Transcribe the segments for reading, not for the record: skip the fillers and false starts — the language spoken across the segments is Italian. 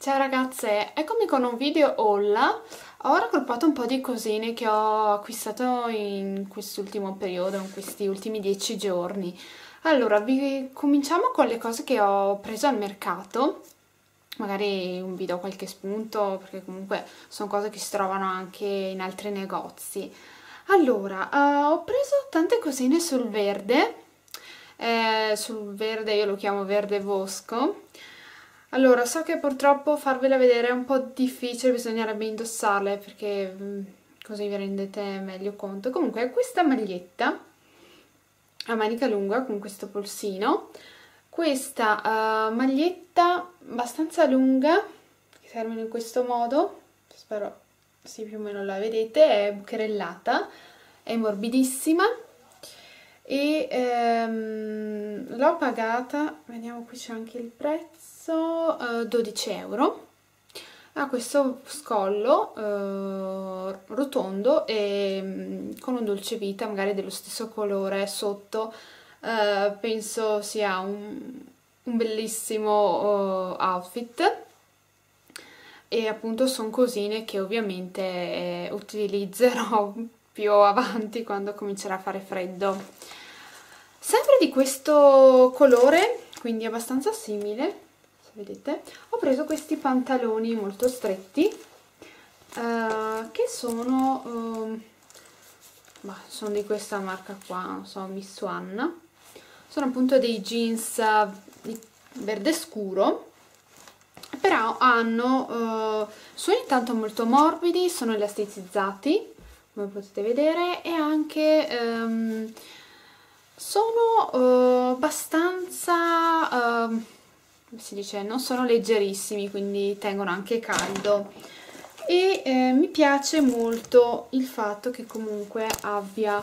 Ciao ragazze, eccomi con un video haul. Ho raggruppato un po' di cosine che ho acquistato in quest'ultimo periodo, in questi ultimi 10 giorni. Allora, cominciamo con le cose che ho preso al mercato. Magari vi do qualche spunto, perché comunque sono cose che si trovano anche in altri negozi. Allora, ho preso tante cosine sul verde. Sul verde, io lo chiamo verde bosco. Allora, so che purtroppo farvela vedere è un po' difficile, bisognerebbe indossarle perché così vi rendete meglio conto. Comunque, questa maglietta a manica lunga con questo polsino, questa maglietta abbastanza lunga, che termina in questo modo, spero sì più o meno la vedete, è bucherellata, è morbidissima. E l'ho pagata, vediamo qui c'è anche il prezzo, 12 euro. Ha questo scollo rotondo e con un dolce vita magari dello stesso colore sotto. Penso sia un bellissimo outfit, e appunto sono cosine che ovviamente utilizzerò più avanti quando comincerà a fare freddo. Sempre di questo colore, quindi abbastanza simile, se vedete, ho preso questi pantaloni molto stretti che sono di questa marca qua, non so, Miss One. Sono appunto dei jeans di verde scuro, però sono intanto molto morbidi, sono elasticizzati come potete vedere, e anche sono abbastanza, come si dice, non sono leggerissimi, quindi tengono anche caldo. E mi piace molto il fatto che comunque abbia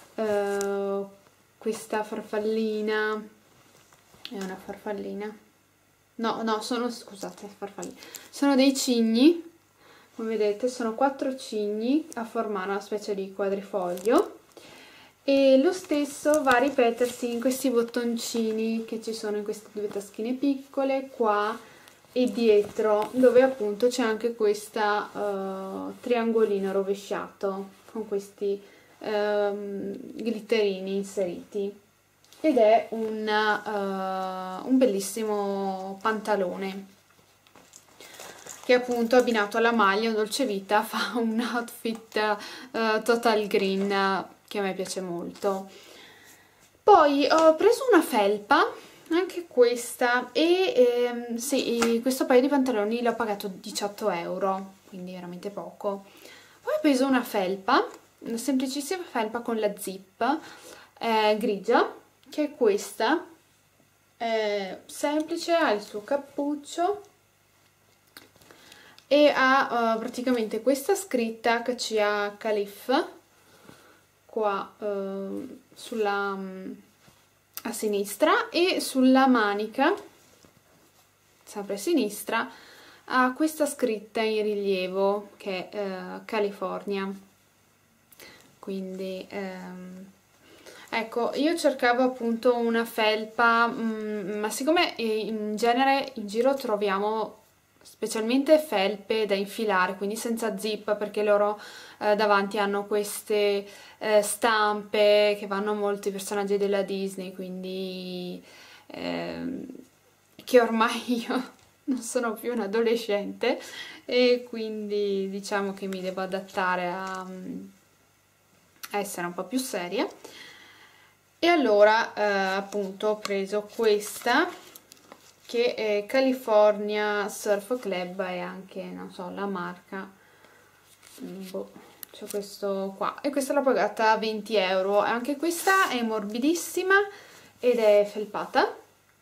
questa farfallina. È una farfallina? No, scusate, farfallina. Sono dei cigni, come vedete, sono 4 cigni a formare una specie di quadrifoglio, e lo stesso va a ripetersi in questi bottoncini che ci sono in queste due taschine piccole qua e dietro, dove appunto c'è anche questo triangolino rovesciato con questi glitterini inseriti, ed è un bellissimo pantalone che appunto abbinato alla maglia un dolce vita fa un outfit total green che a me piace molto. Poi ho preso una felpa, anche questa, e sì, questo paio di pantaloni l'ho pagato 18 euro, quindi veramente poco. Poi ho preso una felpa, una semplicissima felpa con la zip grigia, che è questa, semplice, ha il suo cappuccio e ha praticamente questa scritta KCA Calif qua a sinistra, e sulla manica, sempre a sinistra, ha questa scritta in rilievo che è California. Quindi ecco, io cercavo appunto una felpa, ma siccome in genere in giro troviamo specialmente felpe da infilare, quindi senza zip, perché loro davanti hanno queste stampe che vanno a molti personaggi della Disney, quindi che ormai io non sono più un adolescente, e quindi diciamo che mi devo adattare a essere un po' più seria. E allora appunto ho preso questa, che è California Surf Club, e anche, non so, la marca, c'è questo qua, e questa l'ho pagata 20 euro. Anche questa è morbidissima ed è felpata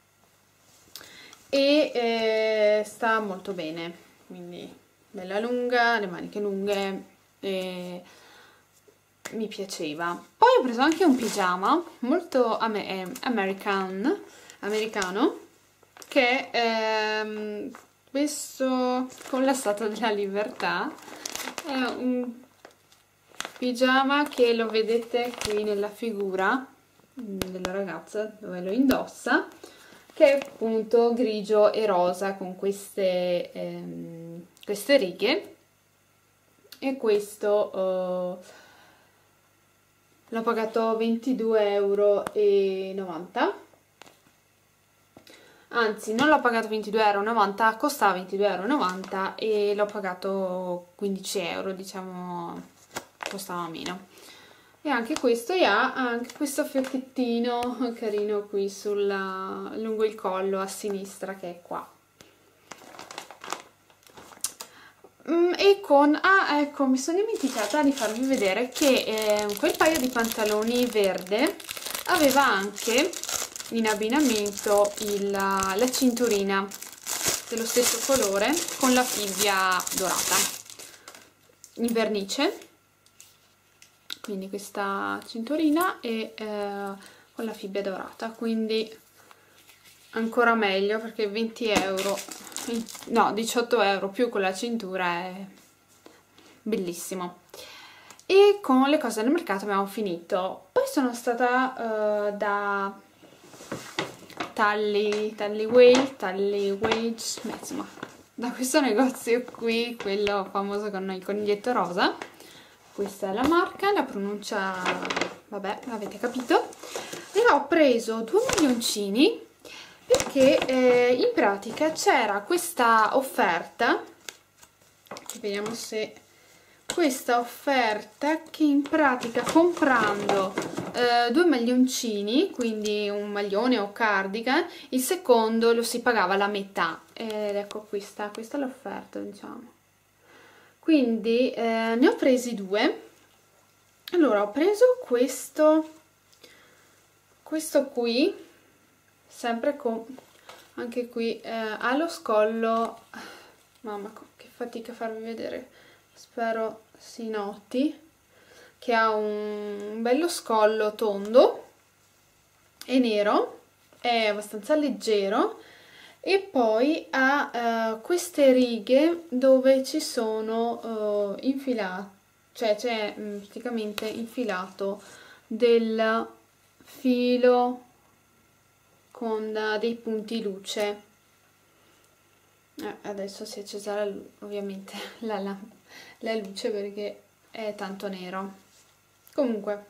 e sta molto bene, quindi bella lunga, le maniche lunghe, e mi piaceva. Poi ho preso anche un pigiama molto americano, che è questo con la Statua della Libertà. È un pigiama che lo vedete qui nella figura della ragazza dove lo indossa, che è appunto grigio e rosa con queste righe, e questo l'ho pagato 22,90 €. Anzi, non l'ho pagato 22,90 €, costava 22,90 € e l'ho pagato 15 €, diciamo, costava meno. E anche questo ha anche questo fiocchettino carino qui lungo il collo a sinistra, che è qua. E ecco, mi sono dimenticata di farvi vedere che quel paio di pantaloni verde aveva anche in abbinamento la cinturina dello stesso colore con la fibbia dorata in vernice, quindi questa cinturina e con la fibbia dorata, quindi ancora meglio, perché 20 €, no, 18 € più con la cintura è bellissimo. E con le cose del mercato abbiamo finito. Poi sono stata da Tally Wage, insomma, da questo negozio qui, quello famoso con il coniglietto rosa. Questa è la marca, la pronuncia, vabbè, l'avete capito. E ho preso 2 maglioncini perché in pratica c'era questa offerta, vediamo se questa offerta, che in pratica comprando 2 maglioncini, quindi un maglione o cardigan, il secondo lo si pagava la metà, ed ecco questa è l'offerta, diciamo. Quindi ne ho presi 2. Allora, ho preso questo qui, sempre con, anche qui ha lo scollo, mamma che fatica a farvi vedere, spero si noti, che ha un bello scollo tondo e nero, è abbastanza leggero, e poi ha queste righe dove ci sono infilate, cioè c'è praticamente infilato del filo con dei punti luce. Adesso si è accesa ovviamente la luce perché è tanto nero. Comunque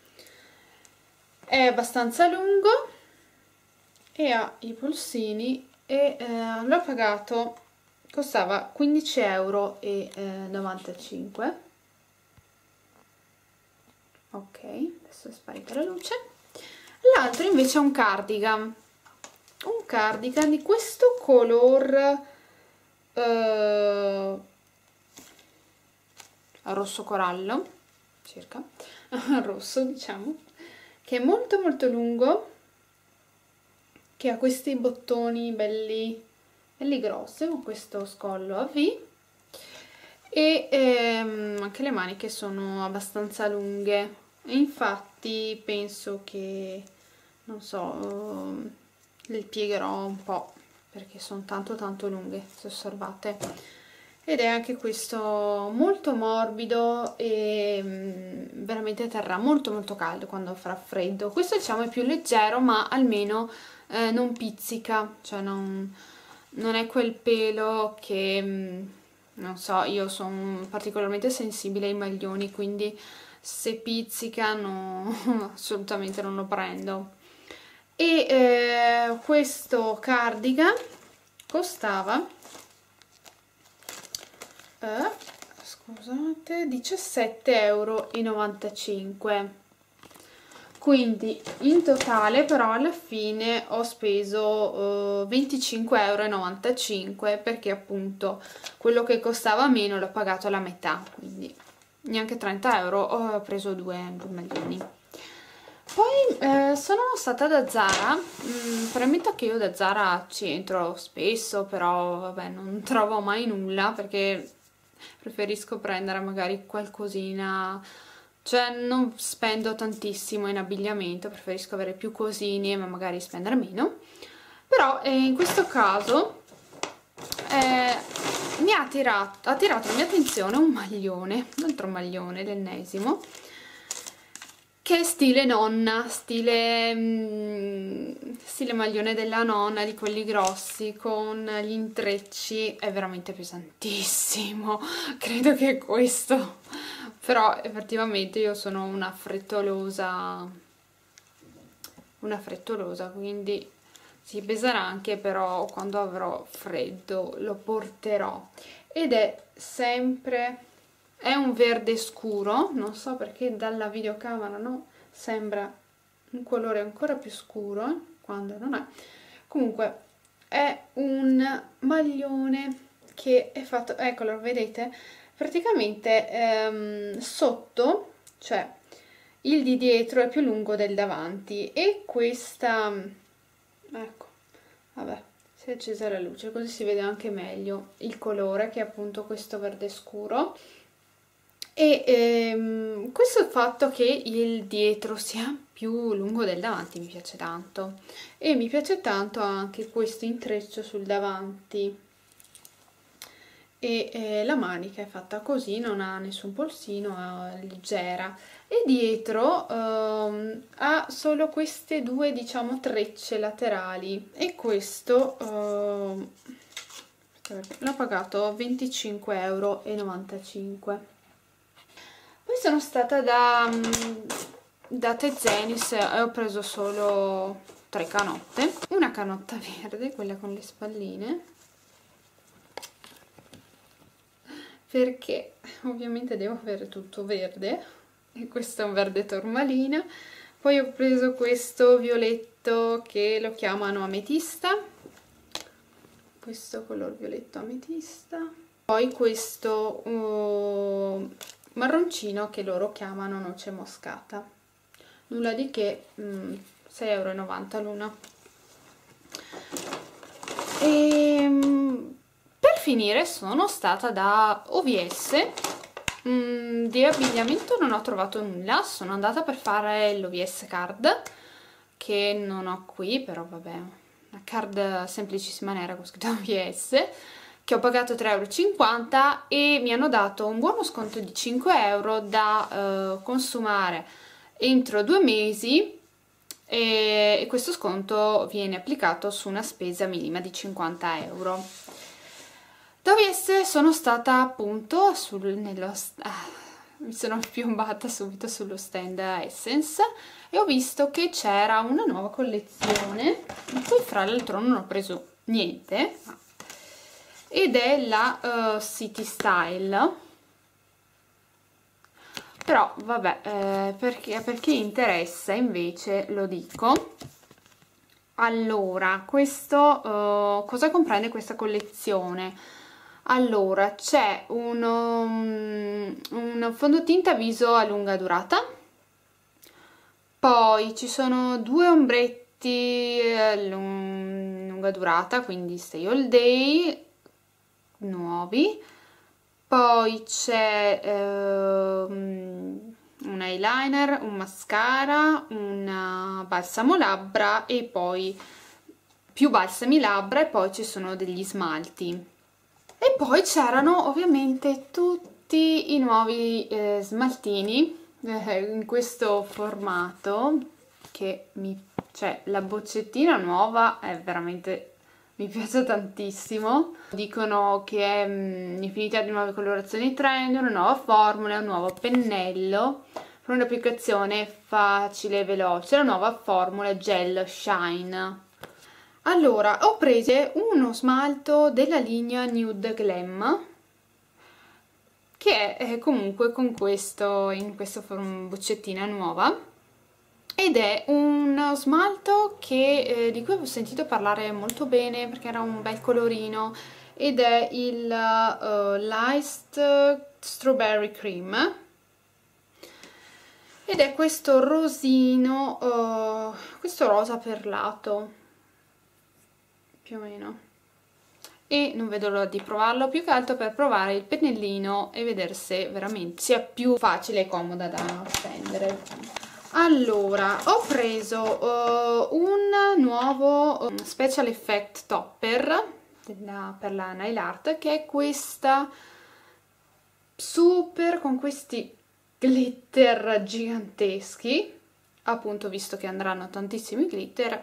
è abbastanza lungo e ha i polsini e l'ho pagato, costava 15,95 €. Ok, adesso è sparita la luce. L'altro invece è un cardigan di questo color rosso corallo, circa rosso, diciamo, che è molto molto lungo, che ha questi bottoni belli grossi, con questo scollo a V, e anche le maniche sono abbastanza lunghe, e infatti penso che, non so, le piegherò un po' perché sono tanto lunghe, se osservate. Ed è anche questo molto morbido e veramente terrà molto caldo quando farà freddo. Questo, diciamo, è più leggero, ma almeno non pizzica, cioè non è quel pelo che, non so, io sono particolarmente sensibile ai maglioni, quindi se pizzica assolutamente non lo prendo. E questo cardigan costava scusate, 17,95 €. Quindi in totale però alla fine ho speso 25,95 €, perché appunto quello che costava meno l'ho pagato alla metà, quindi neanche 30 €, ho preso due maglioni. Poi sono stata da Zara, premetto che io da Zara ci entro spesso, però vabbè, non trovo mai nulla perché preferisco prendere magari qualcosina, cioè non spendo tantissimo in abbigliamento, preferisco avere più cosine ma magari spendere meno. Però in questo caso mi ha attirato la mia attenzione un maglione, un altro maglione, l'ennesimo, che è stile nonna, stile maglione della nonna, di quelli grossi, con gli intrecci. È veramente pesantissimo, credo che è questo, però effettivamente io sono una frettolosa, quindi si peserà anche, però quando avrò freddo lo porterò. Ed è sempre... è un verde scuro, non so perché dalla videocamera no, sembra un colore ancora più scuro quando non è. Comunque è un maglione che è fatto, eccolo, vedete? Praticamente sotto, cioè il di dietro è più lungo del davanti, e questa, ecco, vabbè, si è accesa la luce così si vede anche meglio il colore, che è appunto questo verde scuro. E questo fatto che il dietro sia più lungo del davanti mi piace tanto, e mi piace tanto anche questo intreccio sul davanti, e la manica è fatta così, non ha nessun polsino, è leggera, e dietro ha solo queste due, diciamo, trecce laterali, e questo l'ho pagato 25,95 €. Poi sono stata da Tezenis e ho preso solo 3 canotte, una canotta verde, quella con le spalline, perché ovviamente devo avere tutto verde, e questo è un verde tormalina. Poi ho preso questo violetto che lo chiamano ametista, questo color violetto ametista, poi questo marroncino che loro chiamano noce moscata, nulla di che, 6,90 € l'una. E per finire sono stata da OVS. Di abbigliamento non ho trovato nulla, sono andata per fare l'OVS card, che non ho qui, però vabbè, una card semplicissima nera con scritto OVS, che ho pagato 3,50 € e mi hanno dato un buono sconto di 5 € da consumare entro 2 mesi, e questo sconto viene applicato su una spesa minima di 50 €. Da OVS sono stata appunto mi sono piombata subito sullo stand Essence e ho visto che c'era una nuova collezione, di cui fra l'altro non ho preso niente, ed è la City Style, però vabbè, per chi interessa invece lo dico. Allora, questo cosa comprende questa collezione? Allora, c'è un fondotinta viso a lunga durata, poi ci sono 2 ombretti lunga durata, quindi stay all day, nuovi, poi c'è un eyeliner, un mascara, un balsamo labbra e poi più balsami labbra, e poi ci sono degli smalti. E poi c'erano ovviamente tutti i nuovi smaltini in questo formato, che cioè la boccettina nuova è veramente, mi piace tantissimo. Dicono che è un'infinità di nuove colorazioni trend, una nuova formula, un nuovo pennello per un'applicazione facile e veloce, la nuova formula gel shine. Allora, ho preso uno smalto della linea Nude Glam, che è comunque con questo, in questa boccettina nuova, ed è uno smalto che, di cui avevo sentito parlare molto bene perché era un bel colorino, ed è il Light Strawberry Cream, ed è questo rosino, questo rosa perlato più o meno, e non vedo l'ora di provarlo, più che altro per provare il pennellino e vedere se veramente sia più facile e comoda da stendere. Allora, ho preso un nuovo special effect topper per la nail art, che è questa super con questi glitter giganteschi, appunto visto che andranno tantissimi glitter,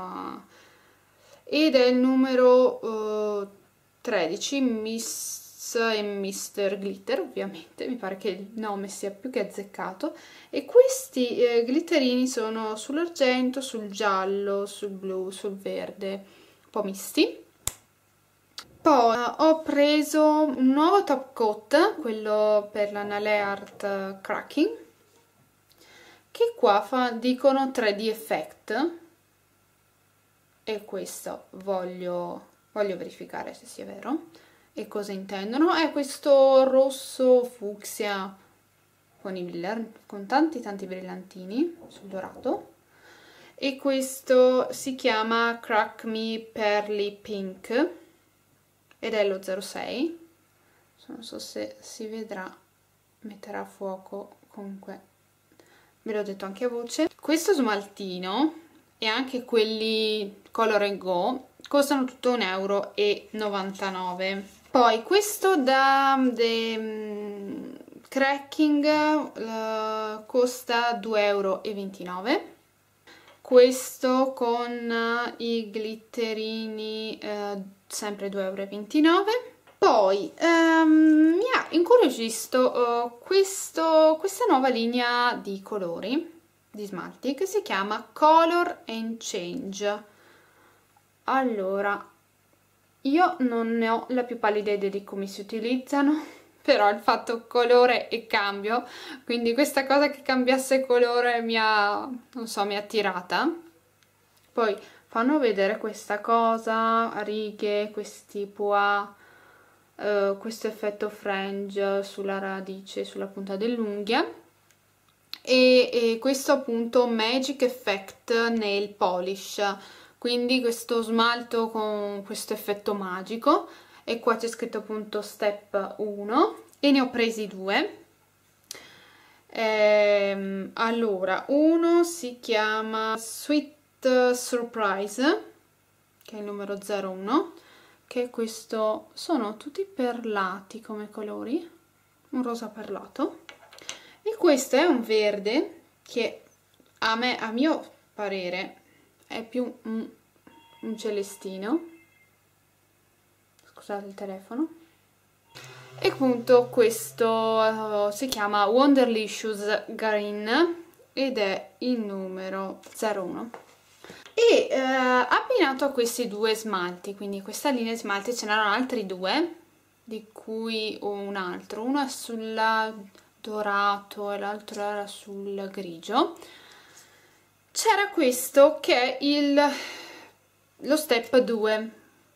ed è il numero 13, Miss e Mr. Glitter, ovviamente, mi pare che il nome sia più che azzeccato, e questi glitterini sono sull'argento, sul giallo, sul blu, sul verde, un po' misti. Poi ho preso un nuovo top coat, quello per la Nail Art Cracking, che qua dicono 3D effect, e questo voglio verificare se sia vero e cosa intendono. È questo rosso fucsia con tanti brillantini sul dorato, e questo si chiama Crack Me Pearly Pink ed è lo 06. Non so se si vedrà, metterà a fuoco, comunque ve l'ho detto anche a voce. Questo smaltino e anche quelli Color & Go costano tutto 1,99 €. Poi questo da Cracking costa 2,29 €. Questo con i glitterini sempre 2,29 €. Poi mi ha incuriosito questa nuova linea di colori, di smalti, che si chiama Color and Change. Allora, io non ne ho la più pallida idea di come si utilizzano, però il fatto colore e cambio, quindi questa cosa che cambiasse colore mi ha, non so, mi ha attirata. Poi fanno vedere questa cosa a righe, questi pois, questo effetto fringe sulla radice, sulla punta dell'unghia, e questo appunto Magic Effect Nail Polish, quindi questo smalto con questo effetto magico, e qua c'è scritto appunto step 1 e ne ho presi due. Allora, uno si chiama Sweet Surprise, che è il numero 01, che è questo, sono tutti perlati come colori, un rosa perlato, e questo è un verde che a mio parere è più un celestino, scusate il telefono, e appunto questo si chiama Wonderlicious Green ed è il numero 01. E abbinato a questi due smalti, quindi questa linea di smalti, ce n'erano altri due, di cui un altro, uno è sul dorato e l'altro era sul grigio. C'era questo che è lo step 2,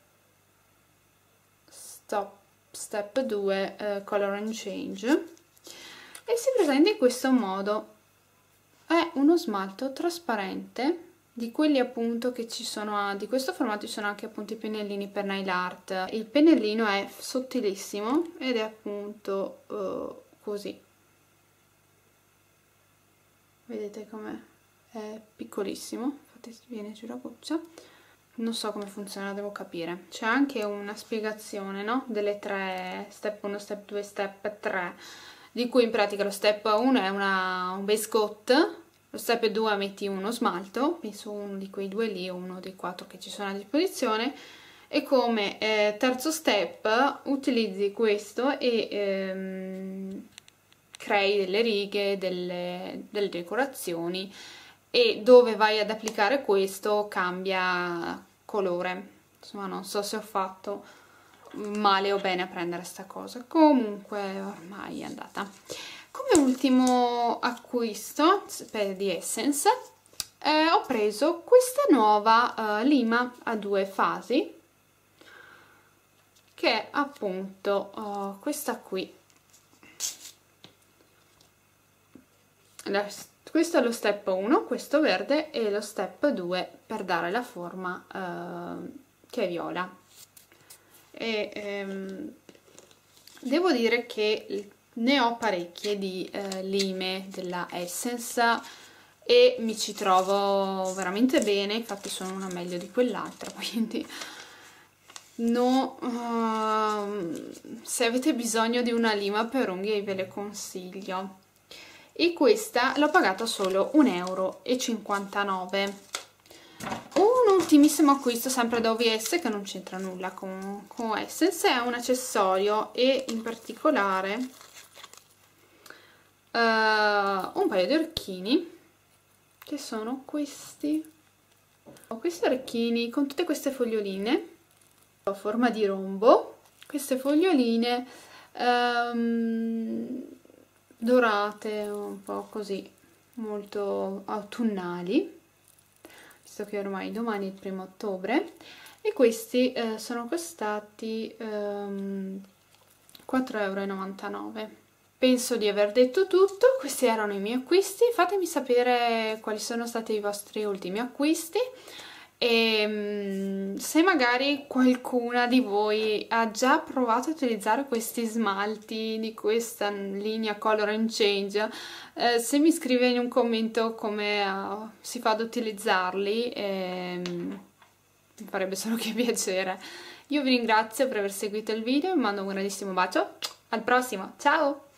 step 2 Color and Change, e si presenta in questo modo. È uno smalto trasparente, di quelli appunto che ci sono, di questo formato ci sono anche appunto i pennellini per nail art. Il pennellino è sottilissimo ed è appunto così, vedete com'è? È piccolissimo, infatti viene giù la goccia. Non so come funziona, devo capire. C'è anche una spiegazione, no? Delle tre, step 1, step 2, step 3, di cui in pratica lo step 1 è un base coat, lo step 2 metti uno smalto, penso uno di quei due lì o uno dei 4 che ci sono a disposizione, e come terzo step utilizzi questo e crei delle righe, delle decorazioni, e dove vai ad applicare questo cambia colore. Insomma, non so se ho fatto male o bene a prendere sta cosa, comunque ormai è andata. Come ultimo acquisto di Essence ho preso questa nuova lima a 2 fasi, che è appunto questa qui. Questo è lo step 1, questo verde, e lo step 2 per dare la forma che è viola. E devo dire che ne ho parecchie di lime della Essence e mi ci trovo veramente bene, infatti sono una meglio di quell'altra, quindi no, se avete bisogno di una lima per unghie ve le consiglio. e questa l'ho pagata solo 1,59 euro. Un ultimissimo acquisto sempre da OVS che non c'entra nulla con Essence, è un accessorio e in particolare un paio di orecchini che sono questi. Ho questi orecchini con tutte queste foglioline a forma di rombo, queste foglioline dorate, un po' così, molto autunnali, visto che ormai domani è il 1° ottobre, e questi sono costati 4,99 euro. Penso di aver detto tutto, questi erano i miei acquisti, fatemi sapere quali sono stati i vostri ultimi acquisti e se magari qualcuna di voi ha già provato a utilizzare questi smalti di questa linea Color and Change, se mi scrive in un commento come si fa ad utilizzarli, mi farebbe solo che piacere. Io vi ringrazio per aver seguito il video, vi mando un grandissimo bacio, al prossimo, ciao!